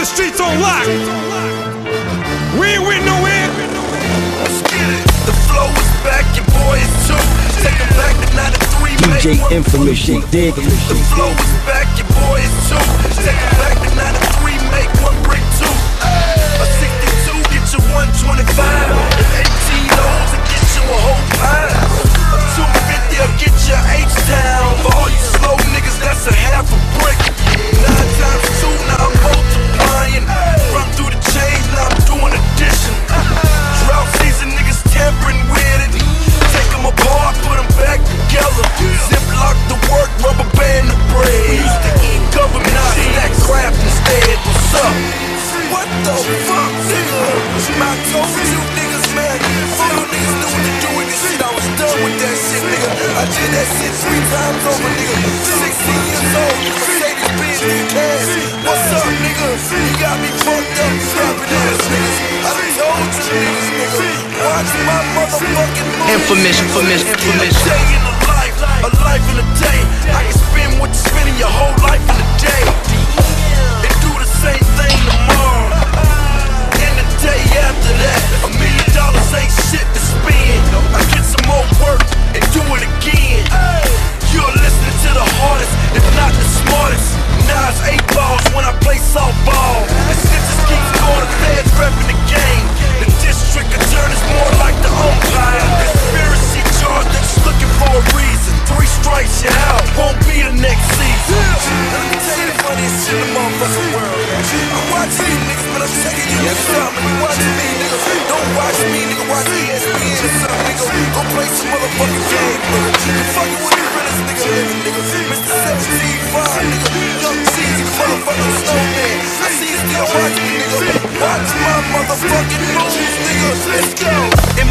the streets on lock. We ain't with no end. Let's get it. The flow is back, your boy is too. Take it back to 93. DJ Infamous, you dig? The flow is back, your boy is too. Take it back to 93, make one break two. A 62, get you 125. An 18 O's and get you a whole pie. A 250 will get you H-Town. For all you slow niggas, that's a half a brick. 9 times 2, now I'm multiplying. Run through the change, now I'm doing addition. Drought season, niggas tampering with it. Take them apart, put them back together. Ziplock the work, rubber band the bread. We used to eat government, snack craft instead. What's up? What the fuck, nigga? I told you niggas, man. Fuck you niggas knew what to do with this shit. I was done with that shit, nigga. I did that shit 3 times over, nigga. 16 years old, Mercedes-Benz, nigga, cash. What's up, nigga? You got me fucked up, scrapping ass niggas. I done told you niggas, nigga. Watch my motherfucking movie. Infamous. Day in a life in a day. I can spend what you're spending your whole life in a day. And do the same thing tomorrow. And the day after that, $1 million ain't shit to spend. I get some more work and do it again. You're listening to the hardest, if not the smartest. Nas 8 balls when I play softball. The snitches keep going, the feds repping the game. The district attorney's more like the umpire. Conspiracy charge, they're just looking for a reason. 3 strikes, you out, won't be the next season. Let me tell you the funniest shit in the motherfucking world. I'm watching you niggas, but I'm taking you niggas out. You watching me, nigga. Don't watch me, nigga. Watch ESPN or something, nigga. Go play some motherfucking game, nigga. You fucking with the realest nigga living, nigga. Mr. 17-5, nigga. Young Cheesy, the motherfucking snowman. I see you still watching me, nigga. Watch my motherfucking moves, nigga. Let's go.